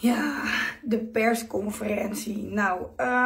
Ja, de persconferentie. Nou,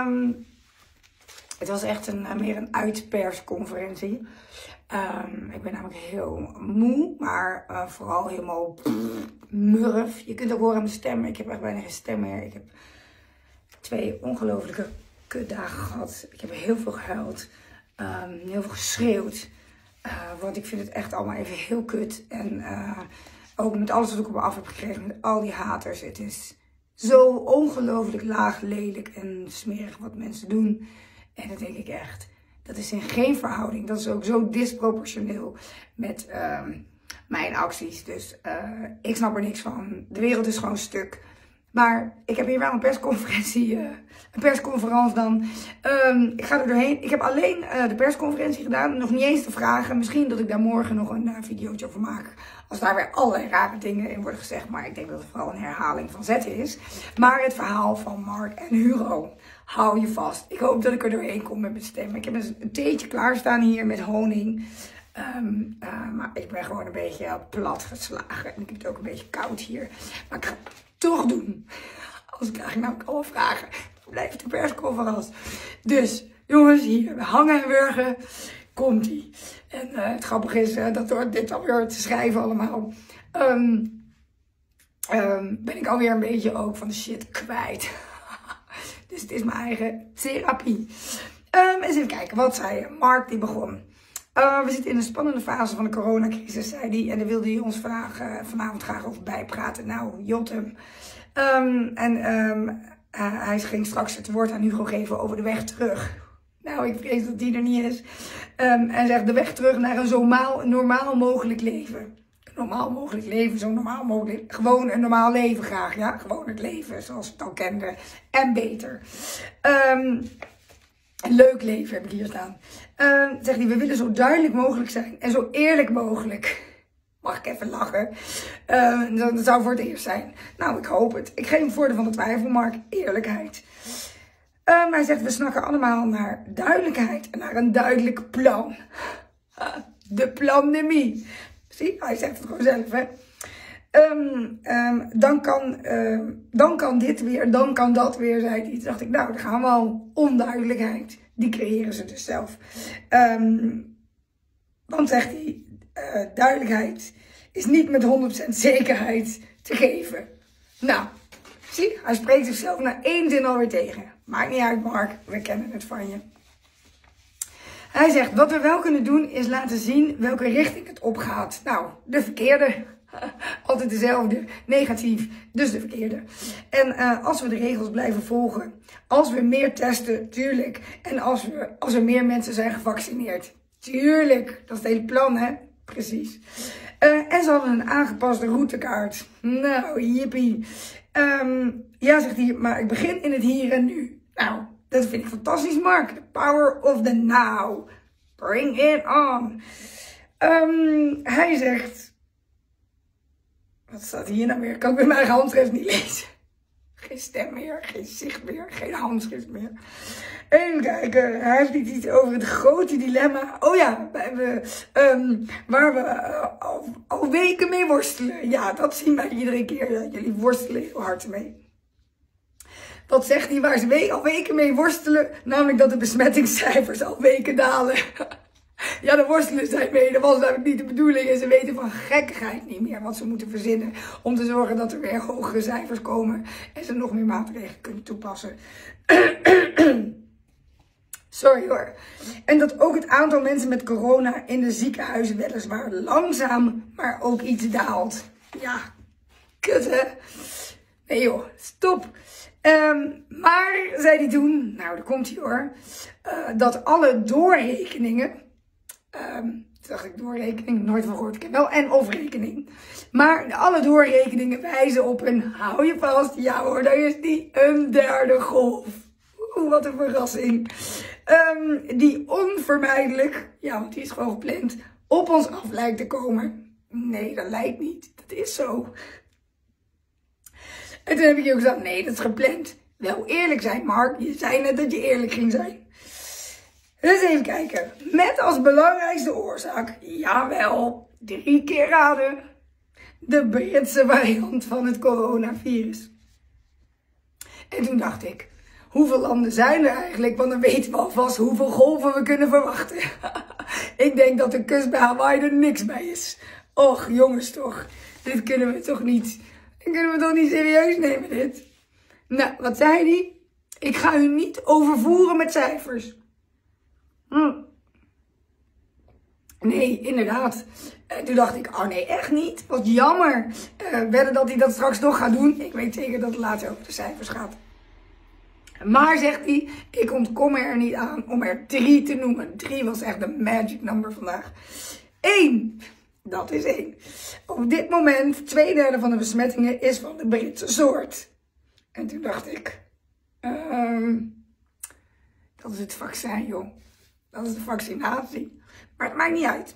het was echt meer een uitpersconferentie. Ik ben namelijk heel moe, maar vooral helemaal murf. Je kunt ook horen aan mijn stem. Ik heb echt bijna geen stem meer. Ik heb 2 ongelofelijke kutdagen gehad. Ik heb heel veel gehuild. Heel veel geschreeuwd. Want ik vind het echt allemaal even heel kut. En ook met alles wat ik op me af heb gekregen. Met al die haters. Het is zo ongelooflijk laag, lelijk en smerig wat mensen doen. En dat denk ik echt. Dat is in geen verhouding. Dat is ook zo disproportioneel met mijn acties. Dus ik snap er niks van. De wereld is gewoon stuk. Maar ik heb hier wel een persconferentie. Een persconferentie dan. Ik ga er doorheen. Ik heb alleen de persconferentie gedaan. Nog niet eens te vragen. Misschien dat ik daar morgen nog een videootje over maak. Als daar weer allerlei rare dingen in worden gezegd. Maar ik denk dat het vooral een herhaling van zetten is. Maar het verhaal van Mark en Hugo. Hou je vast. Ik hoop dat ik er doorheen kom met mijn stem. Ik heb een theetje klaarstaan hier met honing. Maar ik ben gewoon een beetje plat geslagen. En ik heb het ook een beetje koud hier. Maar ik ga het toch doen. Als krijg ik namelijk alle vragen. Blijft de persconferentie. Dus jongens, hier we hangen en wurgen. Komt-ie. En het grappige is dat door dit alweer te schrijven allemaal. Ben ik alweer een beetje ook van de shit kwijt. Dus het is mijn eigen therapie. Eens even kijken, wat zei Mark die begon. We zitten in een spannende fase van de coronacrisis, zei hij. En daar wilde hij ons vanavond graag over bijpraten. Nou, jot hem. Hij ging straks het woord aan Hugo geven over de weg terug. Nou, ik vrees dat die er niet is. En zegt de weg terug naar een zo normaal mogelijk leven. Normaal mogelijk leven, zo normaal mogelijk. Gewoon een normaal leven graag, ja. Gewoon het leven zoals we het al kenden. En beter. Een leuk leven heb ik hier staan. Zegt hij, we willen zo duidelijk mogelijk zijn. En zo eerlijk mogelijk. Mag ik even lachen? Dat zou voor het eerst zijn. Nou, ik hoop het. Ik geef hem voordeel van de twijfel, Mark. Eerlijkheid. Hij zegt, we snakken allemaal naar duidelijkheid. En naar een duidelijk plan. De pandemie. Zie, hij zegt het gewoon zelf, hè. Dan kan dit weer, dan kan dat weer, zei hij. Toen dacht ik, nou, dan gaan we al. Onduidelijkheid. Die creëren ze dus zelf. Dan zegt hij, duidelijkheid is niet met 100% zekerheid te geven. Nou, zie, hij spreekt zichzelf na 1 zin alweer tegen. Maakt niet uit, Mark, we kennen het van je. Hij zegt, wat we wel kunnen doen is laten zien welke richting het opgaat. Nou, de verkeerde. Altijd dezelfde. Negatief, dus de verkeerde. En als we de regels blijven volgen. Als we meer testen, tuurlijk. En als er meer mensen zijn gevaccineerd. Tuurlijk. Dat is het hele plan, hè? Precies. En ze hadden een aangepaste routekaart. Nou, jippie. Ja, zegt hij, maar ik begin in het hier en nu. Nou, dat vind ik fantastisch, Mark. The power of the now. Bring it on. Hij zegt... Wat staat hier nou weer? Kan ik met mijn eigen handschrift niet lezen. Geen stem meer, geen zicht meer, geen handschrift meer. Even kijken, hij heeft iets over het grote dilemma. Oh ja, waar we al weken mee worstelen. Ja, dat zien wij iedere keer. Ja, jullie worstelen heel hard mee. Wat zegt hij waar ze al weken mee worstelen? Namelijk dat de besmettingscijfers al weken dalen. Ja, daar worstelen zij mee. Dat was namelijk niet de bedoeling. En ze weten van gekkigheid niet meer wat ze moeten verzinnen. Om te zorgen dat er weer hogere cijfers komen. En ze nog meer maatregelen kunnen toepassen. Sorry hoor. En dat ook het aantal mensen met corona in de ziekenhuizen weliswaar langzaam, maar ook iets daalt. Ja, kut hè. Nee joh, stop. Maar, zei hij toen, nou daar komt hij hoor, dat alle doorrekeningen, toen dacht ik doorrekening, nooit van gehoord, ik heb wel en of rekening. Maar alle doorrekeningen wijzen op een, hou je vast, ja hoor, daar is die, een derde golf. Oeh, wat een verrassing. Die onvermijdelijk, ja want die is gewoon gepland, op ons af lijkt te komen. Nee, dat lijkt niet, dat is zo. En toen heb ik ook gezegd, nee, dat is gepland. Wel eerlijk zijn, Mark. Je zei net dat je eerlijk ging zijn. Dus even kijken. Met als belangrijkste oorzaak, jawel, 3 keer raden, de Britse variant van het coronavirus. En toen dacht ik, hoeveel landen zijn er eigenlijk? Want dan weten we alvast hoeveel golven we kunnen verwachten. Ik denk dat de kust bij Hawaii er niks bij is. Och, jongens toch. Dit kunnen we toch niet serieus nemen, dit. Nou, wat zei hij? Ik ga u niet overvoeren met cijfers. Nee, inderdaad. Toen dacht ik, oh nee, echt niet. Wat jammer. Wedden dat hij dat straks nog gaat doen. Ik weet zeker dat het later over de cijfers gaat. Maar, zegt hij, ik ontkom er niet aan om er 3 te noemen. 3 was echt de magic number vandaag. 1. Dat is 1. Op dit moment, 2/3 van de besmettingen is van de Britse soort. En toen dacht ik, dat is het vaccin, joh. Dat is de vaccinatie. Maar het maakt niet uit.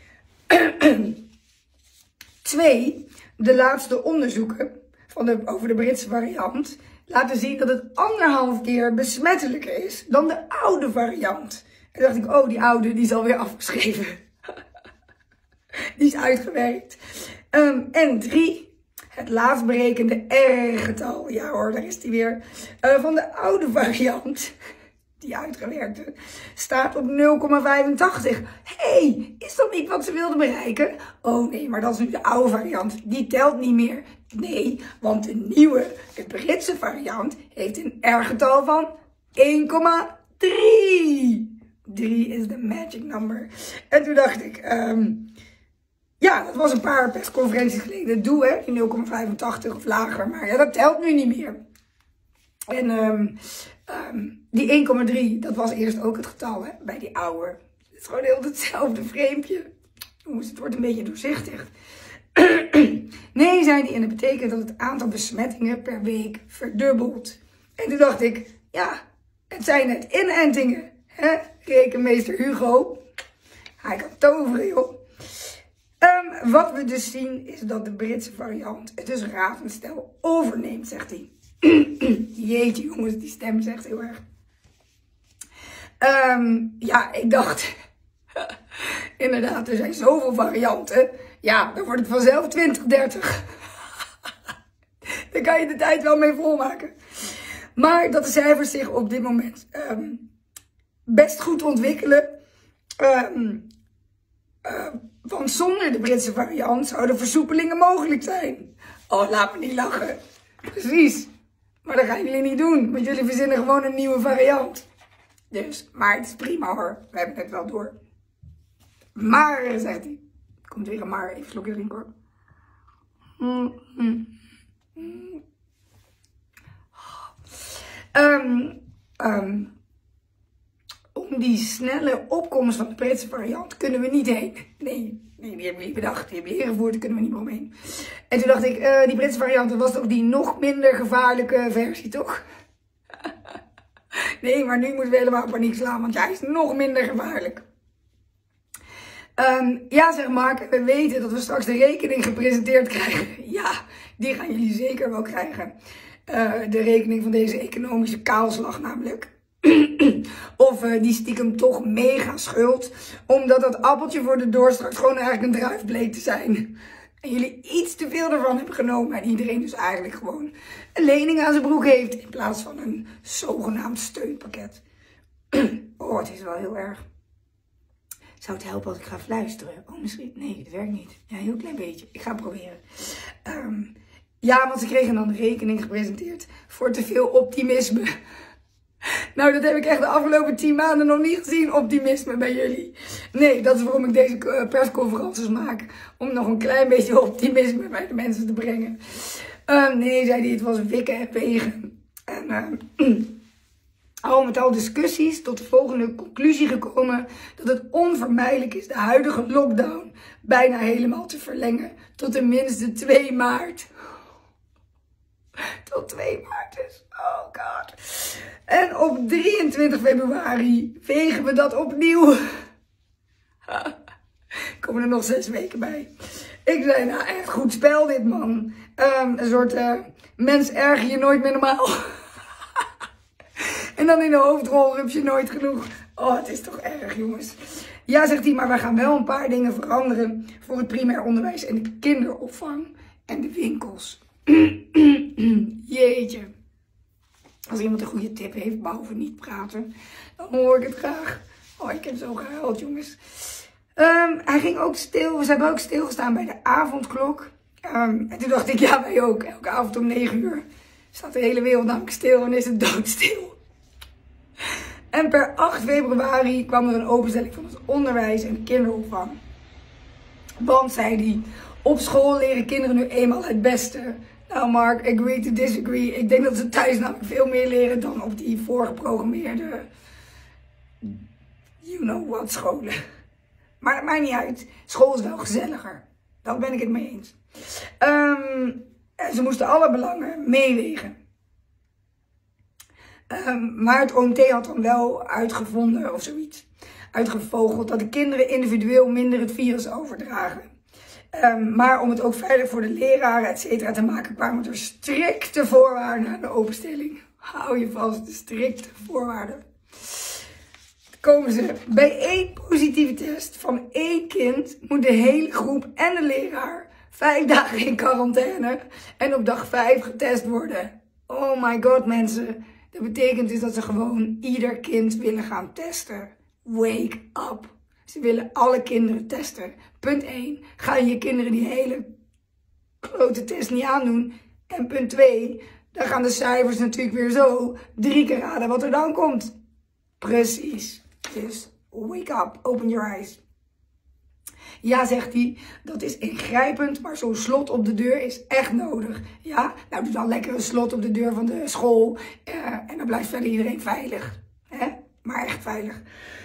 2. De laatste onderzoeken over de Britse variant laten zien dat het 1,5 keer besmettelijker is dan de oude variant. En toen dacht ik, oh, die oude die is alweer afgeschreven. Die is uitgewerkt. En 3. Het laatst berekende R-getal. Ja hoor, daar is die weer. Van de oude variant, die uitgewerkte, staat op 0,85. Hey, is dat niet wat ze wilden bereiken? Oh nee, maar dat is nu de oude variant. Die telt niet meer. Nee, want de Britse variant heeft een R-getal van 1,3. 3 is de magic number. En toen dacht ik, ja, dat was een paar persconferenties geleden. Doe hè, die 0,85 of lager. Maar ja, dat telt nu niet meer. En die 1,3, dat was eerst ook het getal hè, bij die oude. Het is gewoon heel hetzelfde vreempje. Jongens, het wordt een beetje doorzichtig. Nee, zei hij, en dat betekent dat het aantal besmettingen per week verdubbelt. En toen dacht ik, ja, het zijn net inentingen. Hè? Rekenmeester Hugo. Hij kan toveren, joh. Wat we dus zien is dat de Britse variant het dus razendsnel overneemt, zegt hij. Jeetje jongens, die stem zegt heel erg. Ja, ik dacht, inderdaad, er zijn zoveel varianten. Ja, dan wordt het vanzelf 2030. Daar kan je de tijd wel mee volmaken. Maar dat de cijfers zich op dit moment best goed ontwikkelen. Want zonder de Britse variant zouden versoepelingen mogelijk zijn. Oh, laat me niet lachen. Precies. Maar dat gaan jullie niet doen. Want jullie verzinnen gewoon een nieuwe variant. Dus, maar het is prima hoor. We hebben het wel door. Maar, zegt hij. Komt weer een maar. Even een slokje drinken hoor. Om die snelle opkomst van de Britse variant kunnen we niet heen. Nee, die hebben we niet bedacht. Die hebben we ingevoerd, daar kunnen we niet meer omheen. En toen dacht ik, die Britse variant, dat was toch die nog minder gevaarlijke versie, toch? Nee, maar nu moeten we helemaal paniek slaan, want hij is nog minder gevaarlijk. Ja, zeg Mark, we weten dat we straks de rekening gepresenteerd krijgen. Ja, die gaan jullie zeker wel krijgen. De rekening van deze economische kaalslag namelijk. Of die stiekem toch mega schuld. Omdat dat appeltje voor de door straks gewoon eigenlijk een druif bleek te zijn. En jullie iets te veel ervan hebben genomen. En iedereen dus eigenlijk gewoon een lening aan zijn broek heeft. In plaats van een zogenaamd steunpakket. Oh, het is wel heel erg. Zou het helpen als ik ga fluisteren? Oh, misschien. Nee, dat werkt niet. Ja, een heel klein beetje. Ik ga het proberen. Ja, want ze kregen dan de rekening gepresenteerd voor te veel optimisme. Nou, dat heb ik echt de afgelopen 10 maanden nog niet gezien, optimisme bij jullie. Nee, dat is waarom ik deze persconferences maak. Om nog een klein beetje optimisme bij de mensen te brengen. Nee, zei hij, het was wikken en wegen. En al met al discussies tot de volgende conclusie gekomen dat het onvermijdelijk is de huidige lockdown bijna helemaal te verlengen tot tenminste 2 maart. Tot 2 maart dus. Oh god. En op 23 februari vegen we dat opnieuw. Komen er nog 6 weken bij. Ik zei, nou echt goed spel dit man. Een soort mens erger je nooit meer normaal. En dan in de hoofdrol rup je nooit genoeg. Oh, het is toch erg jongens. Ja, zegt hij, maar we gaan wel een paar dingen veranderen voor het primair onderwijs en de kinderopvang en de winkels. Jeetje. iemand een goede tip heeft, behalve niet praten, dan hoor ik het graag. Oh, ik heb zo gehuild, jongens. Hij ging ook stil. Ze hebben ook stilgestaan bij de avondklok. En toen dacht ik, ja, wij ook. Elke avond om 9 uur staat de hele wereld namelijk stil en is het doodstil. En per 8 februari kwam er een openstelling van het onderwijs en de kinderopvang. Want, zei hij, op school leren kinderen nu eenmaal het beste. Nou, Mark, agree to disagree. Ik denk dat ze thuis namelijk veel meer leren dan op die voorgeprogrammeerde, you know what, scholen. Maar dat maakt niet uit. School is wel gezelliger. Daar ben ik het mee eens. En ze moesten alle belangen meewegen. Maar het OMT had dan wel uitgevonden of zoiets. Uitgevogeld dat de kinderen individueel minder het virus overdragen. Maar om het ook veilig voor de leraren, et cetera, te maken, kwamen er strikte voorwaarden aan de openstelling. Hou je vast, de strikte voorwaarden. Komen ze bij 1 positieve test van 1 kind moet de hele groep en de leraar 5 dagen in quarantaine en op dag 5 getest worden. Oh my god, mensen. Dat betekent dus dat ze gewoon ieder kind willen gaan testen. Wake up. Ze willen alle kinderen testen. Punt 1. Ga je kinderen die hele grote test niet aandoen. En punt 2. Dan gaan de cijfers natuurlijk weer zo 3 keer raden wat er dan komt. Precies. Dus wake up. Open your eyes. Ja, zegt hij, dat is ingrijpend, maar zo'n slot op de deur is echt nodig. Ja, nou doe dan lekker een slot op de deur van de school en dan blijft verder iedereen veilig. Hè? Maar echt veilig.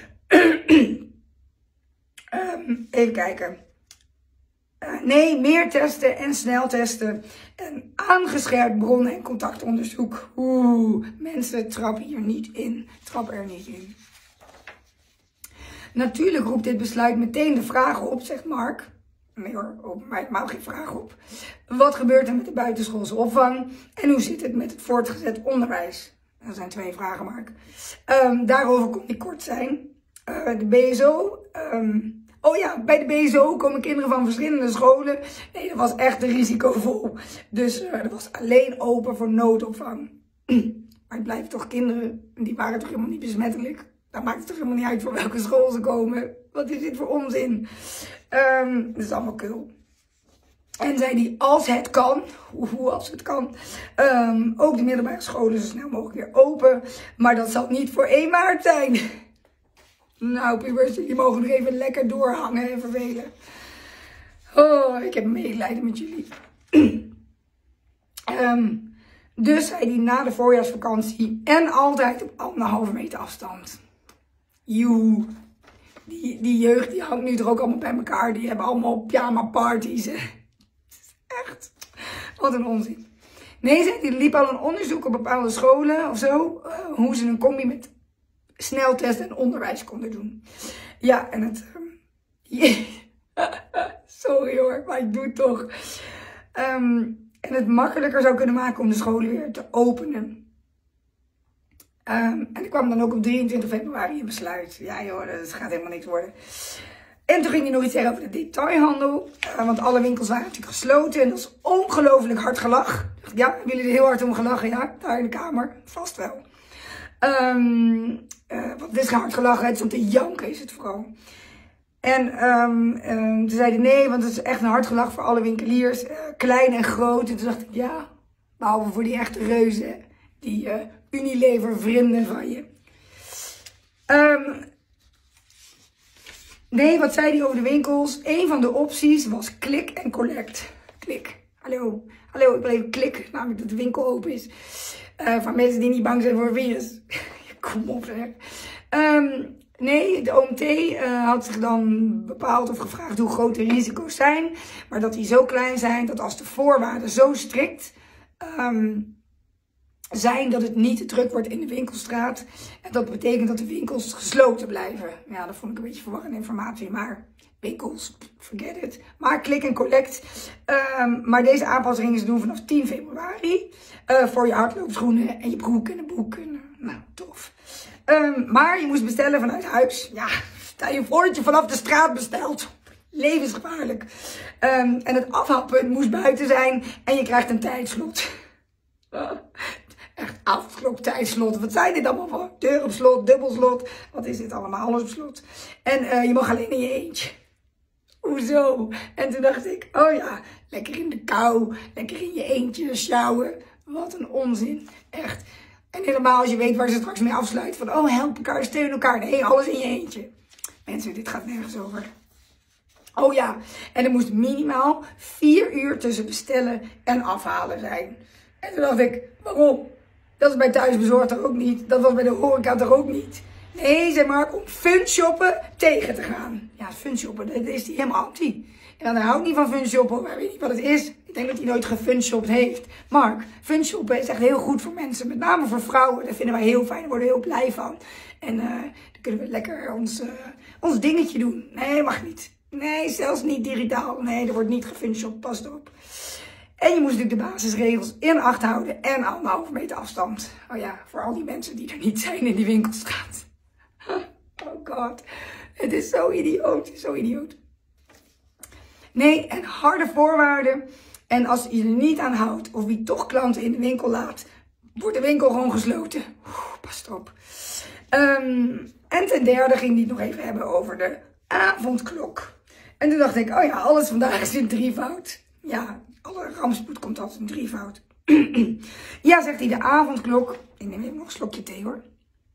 Even kijken. Nee, meer testen en snel testen. En aangescherpt bronnen- en contactonderzoek. Mensen, trap hier niet in. Trap er niet in. Natuurlijk roept dit besluit meteen de vragen op, zegt Mark. Nee hoor, op mij maakt geen vraag op. Wat gebeurt er met de buitenschoolse opvang? En hoe zit het met het voortgezet onderwijs? Dat zijn 2 vragen, Mark. Daarover kon ik kort zijn. De BSO. Oh ja, bij de BSO komen kinderen van verschillende scholen. Nee, dat was echt risicovol. Dus dat was alleen open voor noodopvang. Maar het blijven toch kinderen, die waren toch helemaal niet besmettelijk. Dan maakt het toch helemaal niet uit van welke school ze komen. Wat is dit voor onzin? Dat is allemaal kul. En zei die, als het kan, hoe als het kan, ook de middelbare scholen zo snel mogelijk weer open. Maar dat zal niet voor 1 maart zijn. Nou, pubers, jullie mogen nog even lekker doorhangen en vervelen. Oh, ik heb medelijden met jullie. Dus zei hij na de voorjaarsvakantie en altijd op 1,5 meter afstand. Joe, die jeugd die hangt nu toch ook allemaal bij elkaar. Die hebben allemaal pyjama parties. Echt, wat een onzin. Nee, zei hij, er liep al een onderzoek op bepaalde scholen of zo. Hoe ze een combi met sneltest en onderwijs konden doen. Ja, en het... sorry hoor, maar ik doe het toch. En het makkelijker zou kunnen maken om de scholen weer te openen. En ik kwam dan ook op 23 februari in besluit. Ja joh, dat gaat helemaal niks worden. En toen ging hij nog iets zeggen over de detailhandel. Want alle winkels waren natuurlijk gesloten. En dat is ongelooflijk hard gelach. Ja, hebben jullie er heel hard om gelachen? Ja, daar in de kamer. Vast wel. Want het is geen hard gelachen. Het is om te janken is het vooral. En toen zei hij nee, want het is echt een hard gelach voor alle winkeliers. Klein en groot. En toen dacht ik ja, behalve voor die echte reuzen. Die Unilever vrienden van je. Nee, wat zei hij over de winkels? Een van de opties was click en collect. Click. Hallo, ik wil even klik, namelijk dat de winkel open is. Van mensen die niet bang zijn voor een virus. Kom op, hè. Nee, de OMT had zich dan bepaald of gevraagd hoe groot de risico's zijn. Maar dat die zo klein zijn dat als de voorwaarden zo strikt zijn dat het niet te druk wordt in de winkelstraat. En dat betekent dat de winkels gesloten blijven. Ja, dat vond ik een beetje verwarrende informatie, maar winkels, forget it. Maar click en collect. Maar deze aanpassingen ze doen vanaf 10 februari. Voor je hardloopschoenen en je broek en de broeken. Nou, tof. Maar je moest bestellen vanuit huis. Ja, stel je voor dat je vanaf de straat bestelt. Levensgevaarlijk. En het afhaalpunt moest buiten zijn en je krijgt een tijdslot. Echt. avondklok, tijdslot. Wat zijn dit allemaal voor? Deur op slot, dubbelslot. Wat is dit allemaal? Alles op slot. En je mag alleen in je eentje. Hoezo? En toen dacht ik, oh ja, lekker in de kou, lekker in je eentje sjouwen. Wat een onzin, echt. En helemaal als je weet waar ze straks mee afsluiten. Van, oh, help elkaar, steun elkaar. Nee, alles in je eentje. Mensen, dit gaat nergens over. Oh ja, en er moest minimaal 4 uur tussen bestellen en afhalen zijn. En toen dacht ik, waarom? Dat is bij thuisbezorgd toch ook niet? Dat was bij de horeca toch ook niet? Nee, zeg maar, om funshoppen tegen te gaan. Ja, funshoppen, dat is die helemaal anti. En dan houdt niet van funshoppen, maar ik weet niet wat het is. Ik denk dat hij nooit gefunshopt heeft. Mark, funshoppen is echt heel goed voor mensen. Met name voor vrouwen. Dat vinden wij heel fijn. Daar worden we heel blij van. En dan kunnen we lekker ons dingetje doen. Nee, mag niet. Nee, zelfs niet digitaal. Nee, er wordt niet gefunshopt. Pas op. En je moest natuurlijk de basisregels in acht houden. En 1,5 meter afstand. Oh ja, voor al die mensen die er niet zijn in die winkelstraat. Oh god. Het is zo idioot. Zo idioot. Nee, en harde voorwaarden. En als je er niet aan houdt, of wie toch klanten in de winkel laat, wordt de winkel gewoon gesloten. Pas op. En ten derde ging die het nog even hebben over de avondklok. En toen dacht ik, oh ja, alles vandaag is in drievoud. Ja, alle rampspoed komt altijd in drievoud. Ja, zegt hij, de avondklok. Ik neem even nog een slokje thee hoor.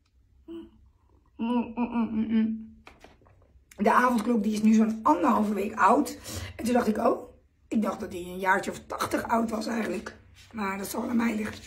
De avondklok die is nu zo'n 1,5 week oud. En toen dacht ik, oh, ik dacht dat die een jaartje of 80 oud was eigenlijk. Maar dat zal aan mij liggen.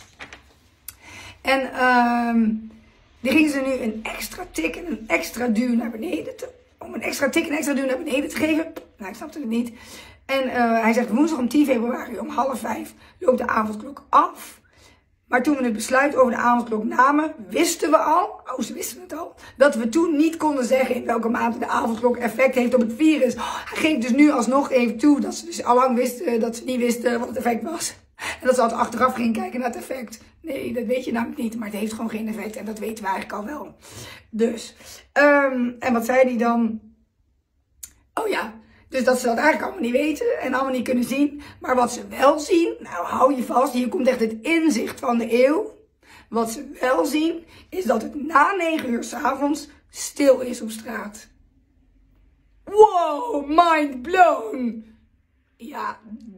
En die gingen ze nu een extra tik en een extra duw naar beneden. Om een extra tik en een extra duw naar beneden te geven. Nou, ik snapte het niet. En hij zegt, woensdag om 10 februari om 4:30 loopt de avondklok af. Maar toen we het besluit over de avondklok namen, wisten we al, ze wisten het al, dat we toen niet konden zeggen in welke mate de avondklok effect heeft op het virus. Hij geeft dus nu alsnog even toe dat ze dus allang wisten, dat ze niet wisten wat het effect was. En dat ze altijd achteraf gingen kijken naar het effect. Nee, dat weet je namelijk niet, maar het heeft gewoon geen effect en dat weten we eigenlijk al wel. Dus, en wat zei hij dan? Oh ja. Dus dat ze dat eigenlijk allemaal niet weten en allemaal niet kunnen zien. Maar wat ze wel zien, nou hou je vast, hier komt echt het inzicht van de eeuw. Wat ze wel zien, is dat het na 9 uur 's avonds stil is op straat. Wow, mind blown. Ja,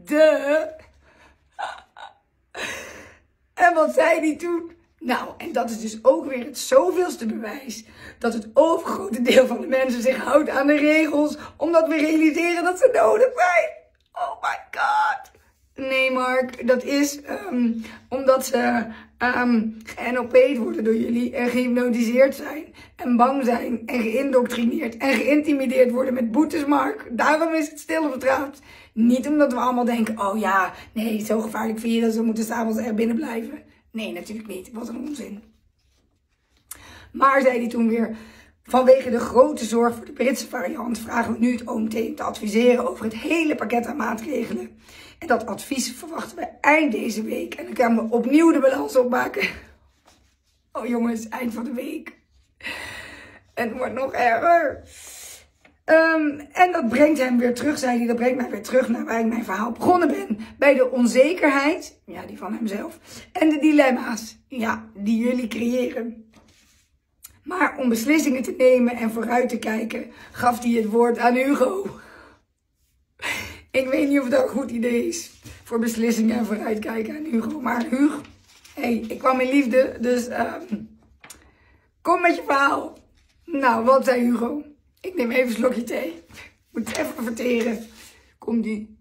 En wat zei hij toen? Nou, en dat is dus ook weer het zoveelste bewijs dat het overgrote deel van de mensen zich houdt aan de regels, omdat we realiseren dat ze nodig zijn. Oh my god. Nee, Mark, dat is omdat ze geNLP'd worden door jullie en gehypnotiseerd zijn en bang zijn en geïndoctrineerd en geïntimideerd worden met boetes, Mark. Daarom is het stil op straat. Niet omdat we allemaal denken, oh ja, nee, zo gevaarlijk virus, we moeten 's avonds er binnen blijven. Nee, natuurlijk niet. Wat een onzin. Maar, zei hij toen weer, vanwege de grote zorg voor de Britse variant vragen we nu het OMT te adviseren over het hele pakket aan maatregelen. En dat advies verwachten we eind deze week. En dan gaan we opnieuw de balans opmaken. Oh jongens, eind van de week. En het wordt nog erger. En dat brengt hem weer terug, zei hij, dat brengt mij weer terug naar waar ik mijn verhaal begonnen ben. Bij de onzekerheid, ja, die van hemzelf, en de dilemma's, ja, die jullie creëren. Maar om beslissingen te nemen en vooruit te kijken, gaf hij het woord aan Hugo. Ik weet niet of dat een goed idee is, voor beslissingen en vooruitkijken aan Hugo. Maar Hugo, hey, ik kwam in liefde, dus kom met je verhaal. Nou, wat zei Hugo? Ik neem even een slokje thee. Moet het even verteren. Komt-ie.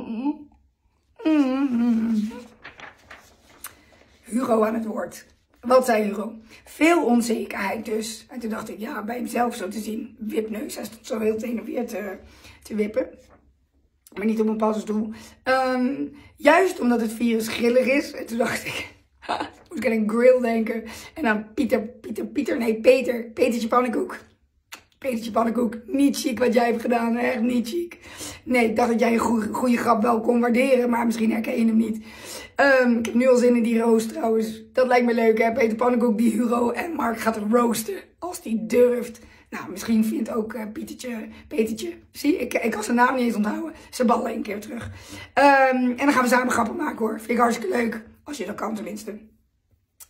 Hugo aan het woord. Wat zei Hugo? Veel onzekerheid dus. En toen dacht ik, ja, bij hemzelf zo te zien. Wipneus, hij stond zo heel het heen en weer te wippen. Maar niet op een paddenstoel. Juist omdat het virus grillig is. En toen dacht ik, moet ik aan een grill denken. En aan Petertje Pannenkoek. Petertje Pannenkoek, niet chic wat jij hebt gedaan, echt niet chic. Nee, ik dacht dat jij een goede grap wel kon waarderen, maar misschien herken je hem niet. Ik heb nu al zin in die roost trouwens. Dat lijkt me leuk, hè. Peter Pannenkoek die Hugo en Mark gaat roosten, als die durft. Nou, misschien vindt ook Petertje. Zie, ik kan zijn naam niet eens onthouden. Ze ballen een keer terug. En dan gaan we samen grappen maken hoor. Vind ik hartstikke leuk, als je dat kan tenminste.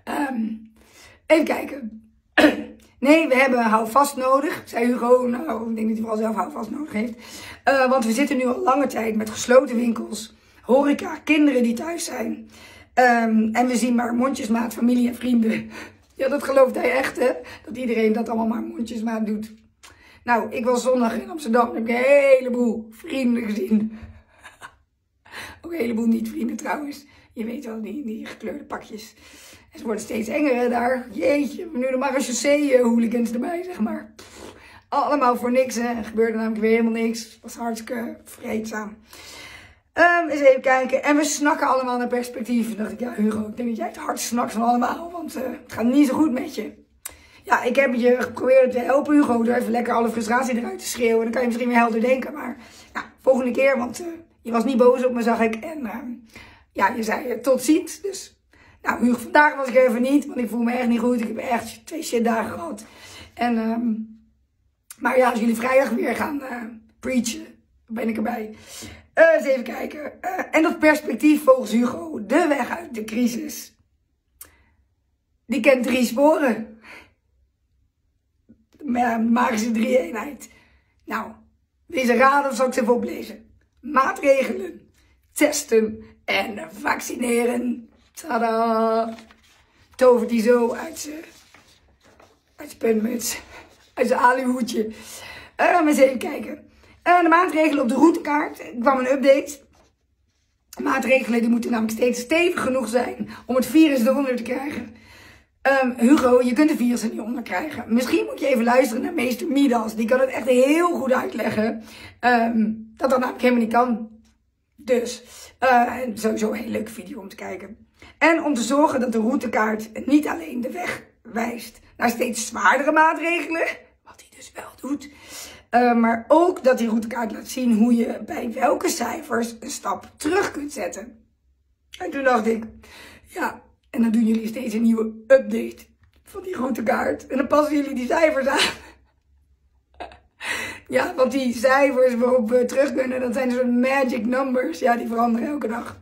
Even kijken. Nee, we hebben houvast nodig, zei Hugo. Nou, ik denk dat hij wel zelf houvast nodig heeft. Want we zitten nu al lange tijd met gesloten winkels, horeca, kinderen die thuis zijn. En we zien maar mondjesmaat, familie en vrienden. Ja, dat gelooft hij echt, hè? Dat iedereen dat allemaal maar mondjesmaat doet. Nou, ik was zondag in Amsterdam en heb ik een heleboel vrienden gezien. Ook een heleboel niet-vrienden trouwens. Je weet wel, die gekleurde pakjes. En ze worden steeds enger hè, daar. Jeetje, nu de marechaussee-hooligans erbij, zeg maar. Allemaal voor niks, hè. Er gebeurde namelijk weer helemaal niks. Het was hartstikke vreedzaam. Eens even kijken. En we snakken allemaal naar perspectief. Dan dacht ik, ja Hugo, ik denk dat jij het hardst snakt van allemaal. Want het gaat niet zo goed met je. Ja, ik heb je geprobeerd te helpen Hugo. Door even lekker alle frustratie eruit te schreeuwen. Dan kan je misschien weer helder denken. Maar ja, volgende keer, want je was niet boos op me, zag ik. En ja, je zei tot ziens. Dus, nou Hugo, vandaag was ik even niet. Want ik voel me echt niet goed. Ik heb echt 2 shitdagen gehad. En, maar ja, als jullie vrijdag weer gaan preachen, dan ben ik erbij. Eens even kijken. En dat perspectief volgens Hugo, de weg uit de crisis, die kent 3 sporen. Magische 3-eenheid. Nou, deze raden zal ik ze even oplezen. Maatregelen, testen en vaccineren. Tada! Tovert hij zo uit zijn puntmuts, uit zijn aluhoedje. Eens even kijken. De maatregelen op de routekaart. Er kwam een update. Maatregelen die moeten namelijk steeds stevig genoeg zijn om het virus eronder te krijgen. Hugo, je kunt de virus er niet onder krijgen. Misschien moet je even luisteren naar meester Midas. Die kan het echt heel goed uitleggen. Dat namelijk helemaal niet kan. Dus, sowieso een hele leuke video om te kijken. En om te zorgen dat de routekaart niet alleen de weg wijst naar steeds zwaardere maatregelen. Wat hij dus wel doet. Maar ook dat die routekaart laat zien hoe je bij welke cijfers een stap terug kunt zetten. En toen dacht ik, ja, en dan doen jullie steeds een nieuwe update van die routekaart. En dan passen jullie die cijfers aan. Ja, want die cijfers waarop we terug kunnen, dat zijn soort magic numbers. Ja, die veranderen elke dag.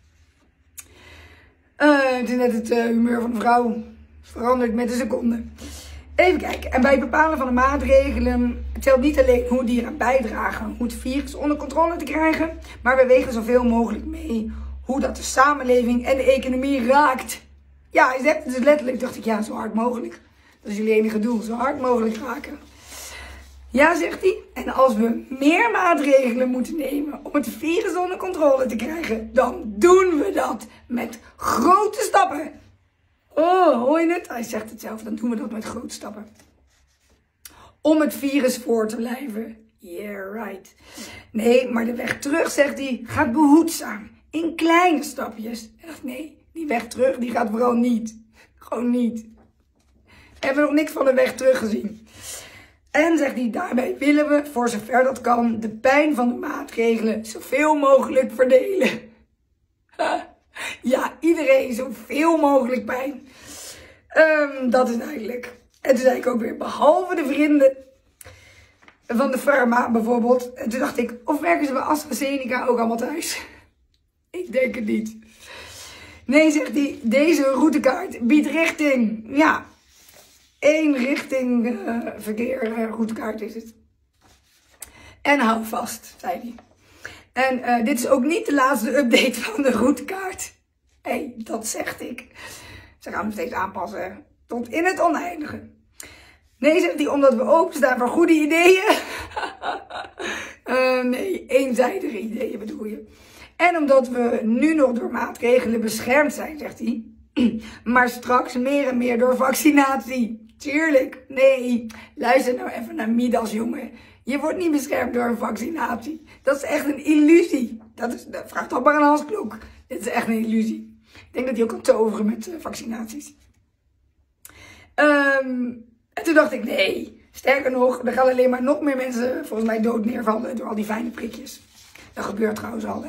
Het is net het humeur van de vrouw. Verandert met een seconde. Even kijken. En bij het bepalen van de maatregelen telt niet alleen hoe die eraan bijdragen hoe het virus onder controle te krijgen, maar we wegen zoveel mogelijk mee hoe dat de samenleving en de economie raakt. Ja, hij zegt het dus letterlijk. Dacht ik, ja, zo hard mogelijk. Dat is jullie enige doel, zo hard mogelijk raken. Ja, zegt hij. En als we meer maatregelen moeten nemen om het virus onder controle te krijgen, dan doen we dat met grote stappen. Oh, hoor je het? Hij zegt het zelf, dan doen we dat met grote stappen. Om het virus voor te blijven. Yeah, right. Nee, maar de weg terug, zegt hij, gaat behoedzaam. In kleine stapjes. En dacht, nee, die weg terug, die gaat vooral niet. Gewoon niet. We hebben nog niks van de weg terug gezien. En zegt hij, daarbij willen we, voor zover dat kan, de pijn van de maatregelen zoveel mogelijk verdelen. Ja, iedereen zoveel mogelijk pijn. Dat is duidelijk. En toen zei ik ook weer, behalve de vrienden van de pharma bijvoorbeeld. En toen dacht ik, of werken ze bij AstraZeneca ook allemaal thuis? Ik denk het niet. Nee, zegt hij, deze routekaart biedt richting. Ja, 1 richting verkeer routekaart is het. En hou vast, zei hij. En dit is ook niet de laatste update van de routekaart. Hé, dat zegt ik. Ze gaan hem steeds aanpassen tot in het oneindige. Nee, zegt hij, omdat we openstaan voor goede ideeën. Nee, eenzijdige ideeën bedoel je. En omdat we nu nog door maatregelen beschermd zijn, zegt hij. Maar straks meer en meer door vaccinatie. Tuurlijk, nee. Luister nou even naar Midas, jongen. Je wordt niet beschermd door een vaccinatie. Dat is echt een illusie. Dat vraagt toch maar aan Hans Klok. Dit is echt een illusie. Ik denk dat hij ook kan toveren met vaccinaties. En toen dacht ik, nee. Sterker nog, er gaan alleen maar nog meer mensen volgens mij dood neervallen door al die fijne prikjes. Dat gebeurt trouwens al, hè.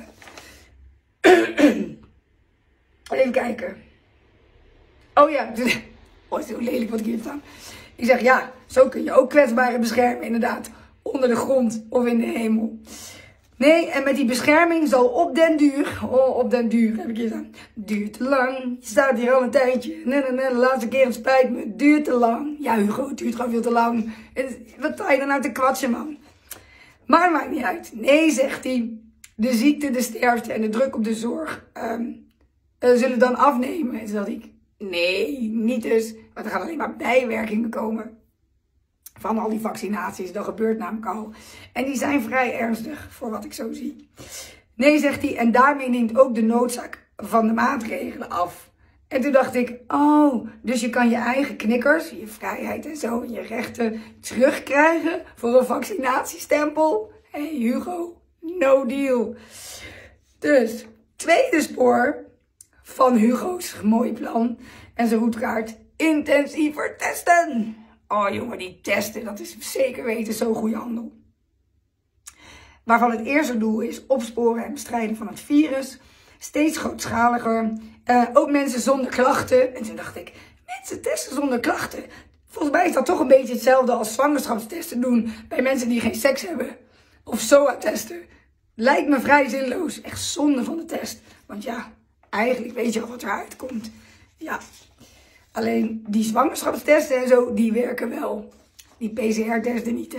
Even kijken. Oh ja. Oh, het is heel lelijk wat ik hier heb staan. Ik zeg, ja, zo kun je ook kwetsbaren beschermen, inderdaad. Onder de grond of in de hemel. Nee, en met die bescherming zal op den duur heb ik hier staan. Duurt te lang, je staat hier al een tijdje. Nee, de laatste keer, het spijt me, het duurt te lang. Ja Hugo, het duurt gewoon veel te lang. Wat sta je dan nou te kwatsen, man? Maar het maakt niet uit. Nee, zegt hij, de ziekte, de sterfte en de druk op de zorg zullen dan afnemen. En toen dacht ik, nee, niet dus. Want er gaan alleen maar bijwerkingen komen van al die vaccinaties. Dat gebeurt namelijk al. En die zijn vrij ernstig, voor wat ik zo zie. Nee, zegt hij, en daarmee neemt ook de noodzaak van de maatregelen af. En toen dacht ik, oh, dus je kan je eigen knikkers, je vrijheid en zo, je rechten terugkrijgen voor een vaccinatiestempel. Hé Hugo, no deal. Dus, tweede spoor van Hugo's mooie plan en zijn routekaart, intensiever testen. Oh jongen, die testen, dat is zeker weten zo'n goede handel. Waarvan het eerste doel is opsporen en bestrijden van het virus. Steeds grootschaliger. Ook mensen zonder klachten. En toen dacht ik, mensen testen zonder klachten. Volgens mij is dat toch een beetje hetzelfde als zwangerschapstesten doen bij mensen die geen seks hebben. Of SOA-testen. Lijkt me vrij zinloos. Echt zonde van de test. Want ja, eigenlijk weet je al wat eruit komt. Ja. Alleen die zwangerschapstesten en zo, die werken wel. Die PCR-testen niet, hè.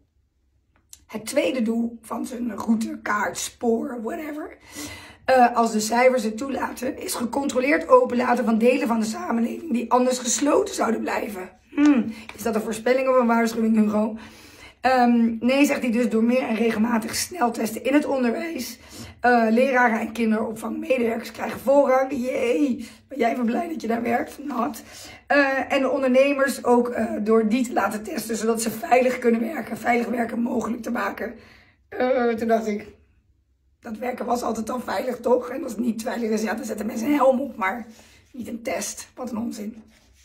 Het tweede doel van zijn route, kaart, spoor, whatever. Als de cijfers het toelaten, is gecontroleerd openlaten van delen van de samenleving die anders gesloten zouden blijven. Is dat een voorspelling of een waarschuwing, Hugo? Nee, zegt hij dus, door meer en regelmatig sneltesten in het onderwijs. Leraren en kinderopvangmedewerkers krijgen voorrang. Jee, ben jij even blij dat je daar werkt? Not. En de ondernemers ook door die te laten testen, zodat ze veilig kunnen werken. Veilig werken mogelijk te maken. Toen dacht ik, dat werken was altijd al veilig, toch? En als het niet veilig is, ja, dan zetten mensen een helm op, maar niet een test. Wat een onzin.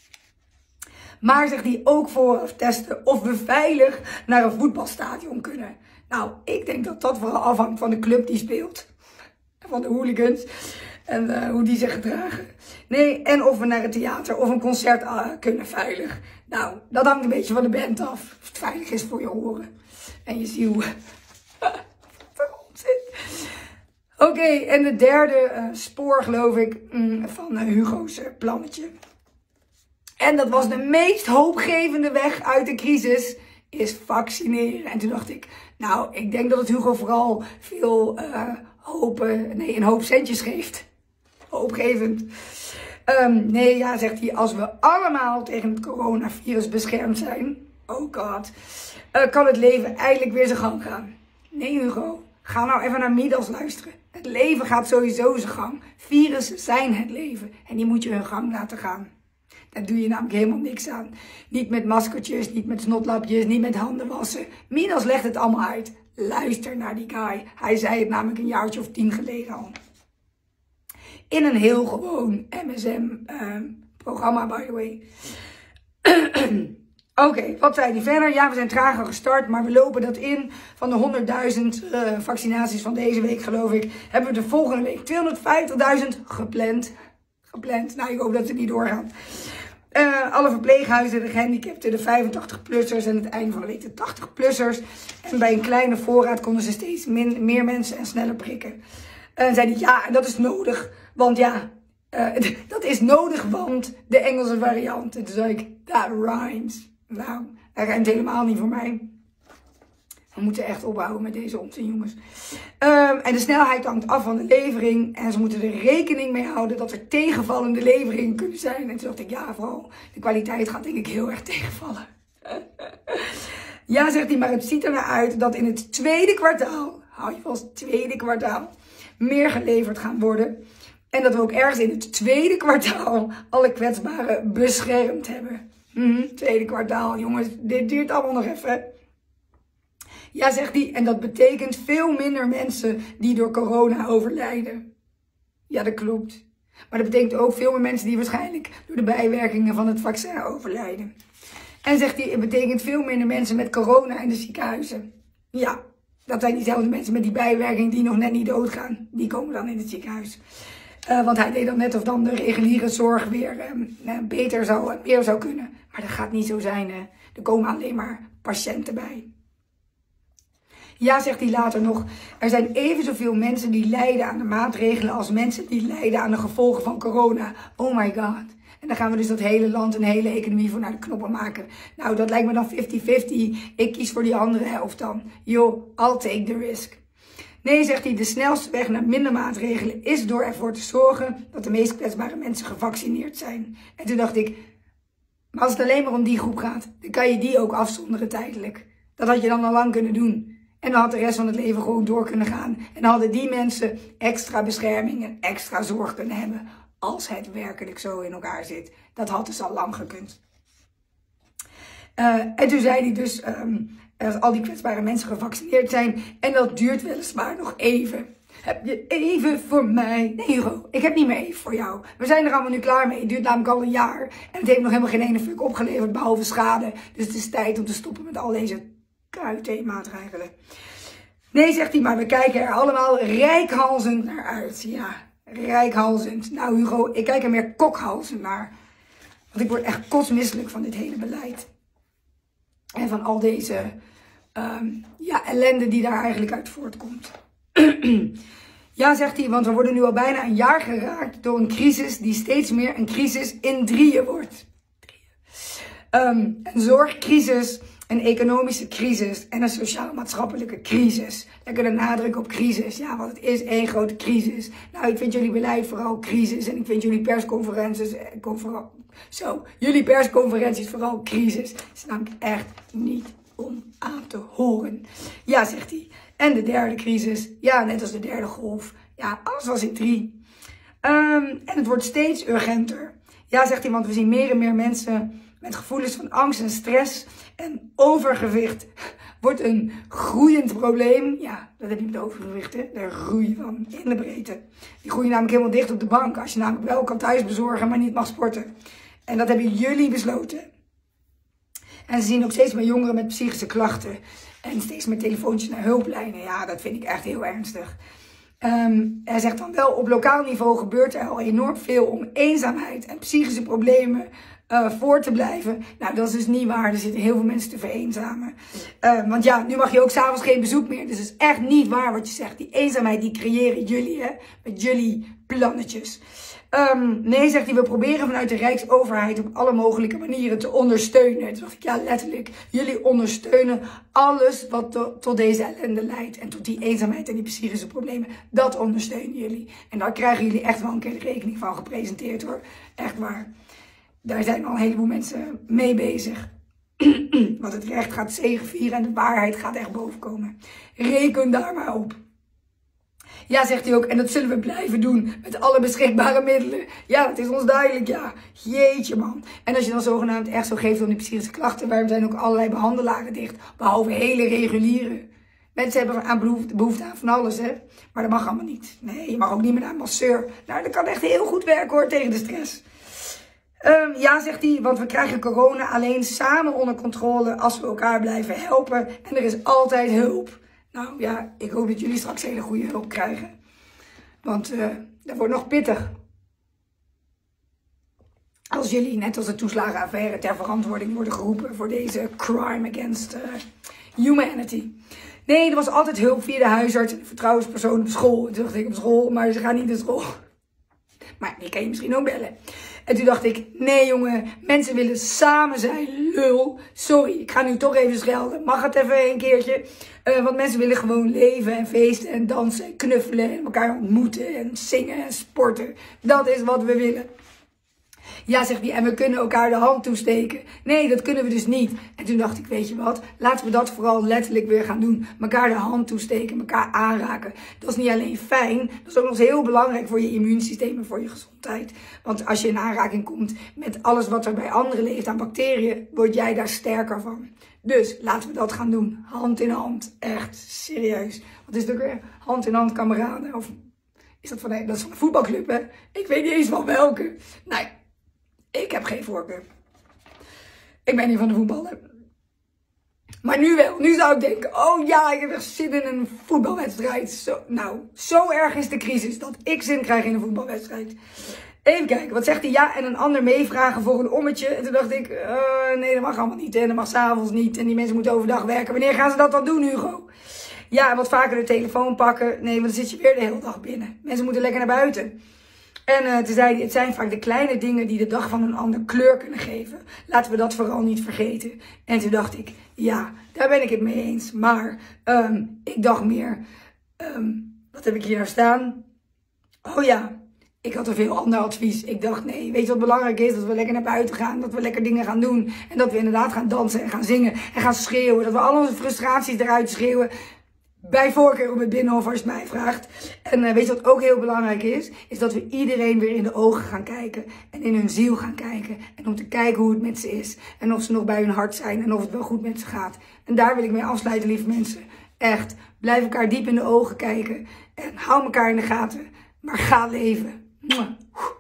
Maar zegt hij ook vooraf testen of we veilig naar een voetbalstadion kunnen. Nou, ik denk dat dat vooral afhangt van de club die speelt. Van de hooligans. En hoe die zich gedragen. Nee, en of we naar het theater of een concert kunnen veilig. Nou, dat hangt een beetje van de band af. Of het veilig is voor je oren. En je ziel. Oké, en de derde spoor, geloof ik, van Hugo's plannetje. En dat was de meest hoopgevende weg uit de crisis, is vaccineren. En toen dacht ik, nou, ik denk dat het Hugo vooral veel een hoop centjes geeft. Hoopgevend. Nee, ja, zegt hij, als we allemaal tegen het coronavirus beschermd zijn, oh god, kan het leven eindelijk weer zijn gang gaan. Nee, Hugo, ga nou even naar Midas luisteren. Het leven gaat sowieso zijn gang. Virussen zijn het leven en die moet je hun gang laten gaan. Daar doe je namelijk helemaal niks aan. Niet met maskertjes, niet met snotlapjes, niet met handen wassen. Midas legt het allemaal uit. Luister naar die guy. Hij zei het namelijk een jaartje of 10 geleden al. In een heel gewoon MSM-programma, by the way. Oké, wat zei hij verder? Ja, we zijn trager gestart, maar we lopen dat in. Van de 100.000 vaccinaties van deze week, geloof ik, hebben we de volgende week 250.000 gepland. Nou, ik hoop dat het niet doorgaat. Alle verpleeghuizen, de gehandicapten, de 85-plussers en het einde van de week de 80-plussers. En bij een kleine voorraad konden ze steeds meer mensen en sneller prikken. En zei hij, ja, dat is nodig. Want ja, dat is nodig, want de Engelse variant. En toen zei ik, that rhymes. Nou, dat rijmt helemaal niet voor mij. We moeten echt ophouden met deze onzin, jongens. En de snelheid hangt af van de levering. En ze moeten er rekening mee houden dat er tegenvallende leveringen kunnen zijn. En toen dacht ik, ja, vooral de kwaliteit gaat denk ik heel erg tegenvallen. Ja, zegt hij, maar het ziet er naar uit dat in het tweede kwartaal, hou je vast, tweede kwartaal, meer geleverd gaan worden. En dat we ook ergens in het tweede kwartaal alle kwetsbaren beschermd hebben. Tweede kwartaal, jongens, dit duurt allemaal nog even. Ja, zegt hij, en dat betekent veel minder mensen die door corona overlijden. Ja, dat klopt. Maar dat betekent ook veel meer mensen die waarschijnlijk door de bijwerkingen van het vaccin overlijden. En zegt hij, het betekent veel minder mensen met corona in de ziekenhuizen. Ja, dat zijn diezelfde mensen met die bijwerkingen die nog net niet doodgaan. Die komen dan in het ziekenhuis. Want hij deed dan net of dan de reguliere zorg weer beter zou kunnen. Maar dat gaat niet zo zijn. Er komen alleen maar patiënten bij. Ja, zegt hij later nog, er zijn even zoveel mensen die lijden aan de maatregelen als mensen die lijden aan de gevolgen van corona. Oh my god. En dan gaan we dus dat hele land en de hele economie voor naar de knoppen maken. Nou, dat lijkt me dan 50-50. Ik kies voor die andere helft dan. Yo, I'll take the risk. Nee, zegt hij, de snelste weg naar minder maatregelen is door ervoor te zorgen dat de meest kwetsbare mensen gevaccineerd zijn. En toen dacht ik, maar als het alleen maar om die groep gaat, dan kan je die ook afzonderen tijdelijk. Dat had je dan al lang kunnen doen. En dan had de rest van het leven gewoon door kunnen gaan. En dan hadden die mensen extra bescherming en extra zorg kunnen hebben. Als het werkelijk zo in elkaar zit. Dat had dus al lang gekund. En toen zei hij dus, als al die kwetsbare mensen gevaccineerd zijn. En dat duurt weliswaar nog even. Heb je even voor mij? Nee, Hugo, ik heb niet meer even voor jou. We zijn er allemaal nu klaar mee. Het duurt namelijk al een jaar. En het heeft nog helemaal geen ene fuck opgeleverd, behalve schade. Dus het is tijd om te stoppen met al deze KUT-maatregelen. Nee, zegt hij, maar we kijken er allemaal reikhalzend naar uit. Ja, reikhalzend. Nou, Hugo, ik kijk er meer kokhalzend naar. Want ik word echt kotsmisselijk van dit hele beleid. En van al deze ellende die daar eigenlijk uit voortkomt. Ja, zegt hij, want we worden nu al bijna een jaar geraakt door een crisis die steeds meer een crisis in drieën wordt. Een zorgcrisis, een economische crisis en een sociaal-maatschappelijke crisis. Lekker de nadruk op crisis. Ja, want het is één grote crisis. Nou, ik vind jullie beleid vooral crisis en ik vind jullie persconferenties vooral crisis. Het is namelijk echt niet om aan te horen. Ja, zegt hij. En de derde crisis, ja, net als de derde golf. Ja, alles was in 3. En het wordt steeds urgenter. Ja, zegt hij, want we zien meer en meer mensen met gevoelens van angst en stress. En overgewicht wordt een groeiend probleem. Ja, dat heb je met overgewicht, hè. Daar groei je van in de breedte. Die groeien namelijk helemaal dicht op de bank. Als je namelijk wel kan thuis bezorgen, maar niet mag sporten. En dat hebben jullie besloten. En ze zien ook steeds meer jongeren met psychische klachten. En steeds meer telefoontjes naar hulplijnen. Ja, dat vind ik echt heel ernstig. Hij zegt dan wel, op lokaal niveau gebeurt er al enorm veel om eenzaamheid en psychische problemen voor te blijven. Nou, dat is dus niet waar. Er zitten heel veel mensen te vereenzamen. Want ja, nu mag je ook s'avonds geen bezoek meer. Dus het is echt niet waar wat je zegt. Die eenzaamheid, die creëren jullie, hè. Met jullie plannetjes. Nee, zegt hij, we proberen vanuit de Rijksoverheid op alle mogelijke manieren te ondersteunen. Toen dacht ik, ja, letterlijk. Jullie ondersteunen alles wat tot deze ellende leidt. En tot die eenzaamheid en die psychische problemen. Dat ondersteunen jullie. En daar krijgen jullie echt wel een keer de rekening van gepresenteerd, hoor. Echt waar. Daar zijn al een heleboel mensen mee bezig. Want het recht gaat zegevieren en de waarheid gaat echt bovenkomen. Reken daar maar op. Ja, zegt hij ook, en dat zullen we blijven doen met alle beschikbare middelen. Ja, dat is ons duidelijk, ja. Jeetje, man. En als je dan zogenaamd echt zo geeft om die psychische klachten, waarom zijn ook allerlei behandelaren dicht, behalve hele reguliere. Mensen hebben behoefte aan van alles, hè. Maar dat mag allemaal niet. Nee, je mag ook niet meer naar een masseur. Nou, dat kan echt heel goed werken, hoor, tegen de stress. Ja, zegt hij, want we krijgen corona alleen samen onder controle als we elkaar blijven helpen. En er is altijd hulp. Nou ja, ik hoop dat jullie straks hele goede hulp krijgen. Want dat wordt nog pittig. Als jullie, net als de toeslagenaffaire, ter verantwoording worden geroepen voor deze crime against humanity. Nee, er was altijd hulp via de huisarts en de vertrouwenspersoon op school. En toen dacht ik, op school, maar ze gaan niet naar school. Maar die kan je misschien ook bellen. En toen dacht ik, nee jongen, mensen willen samen zijn, lul. Sorry, ik ga nu toch even schelden. Mag het even een keertje? Want mensen willen gewoon leven en feesten en dansen en knuffelen en elkaar ontmoeten en zingen en sporten. Dat is wat we willen. Ja, zegt hij, en we kunnen elkaar de hand toesteken. Nee, dat kunnen we dus niet. En toen dacht ik, weet je wat, laten we dat vooral letterlijk weer gaan doen. Elkaar de hand toesteken, elkaar aanraken. Dat is niet alleen fijn, dat is ook nog eens heel belangrijk voor je immuunsysteem en voor je gezondheid. Want als je in aanraking komt met alles wat er bij anderen leeft aan bacteriën, word jij daar sterker van. Dus laten we dat gaan doen. Hand in hand. Echt, serieus. Wat is het ook weer? Hand in hand kameraden. Of is dat van een voetbalclub, hè? Ik weet niet eens van welke. Nee. Ik heb geen voorkeur. Ik ben niet van de voetballen. Maar nu wel. Nu zou ik denken, oh ja, ik heb echt zin in een voetbalwedstrijd. Zo erg is de crisis dat ik zin krijg in een voetbalwedstrijd. Even kijken, wat zegt hij? Ja, en een ander meevragen voor een ommetje. En toen dacht ik, nee, dat mag allemaal niet. En dat mag s'avonds niet. En die mensen moeten overdag werken. Wanneer gaan ze dat dan doen, Hugo? Ja, en wat vaker de telefoon pakken. Nee, want dan zit je weer de hele dag binnen. Mensen moeten lekker naar buiten. En toen zei hij, het zijn vaak de kleine dingen die de dag van een ander kleur kunnen geven. Laten we dat vooral niet vergeten. En toen dacht ik, ja, daar ben ik het mee eens. Maar ik dacht meer, wat heb ik hier nou staan? Oh ja, ik had een veel ander advies. Ik dacht, nee, weet je wat belangrijk is? Dat we lekker naar buiten gaan, dat we lekker dingen gaan doen. En dat we inderdaad gaan dansen en gaan zingen en gaan schreeuwen. Dat we al onze frustraties eruit schreeuwen. Bij voorkeur op het Binnenhof als je het mij vraagt. En weet je wat ook heel belangrijk is? Is dat we iedereen weer in de ogen gaan kijken. En in hun ziel gaan kijken. En om te kijken hoe het met ze is. En of ze nog bij hun hart zijn. En of het wel goed met ze gaat. En daar wil ik mee afsluiten, lieve mensen. Echt. Blijf elkaar diep in de ogen kijken. En hou elkaar in de gaten. Maar ga leven. Mwah.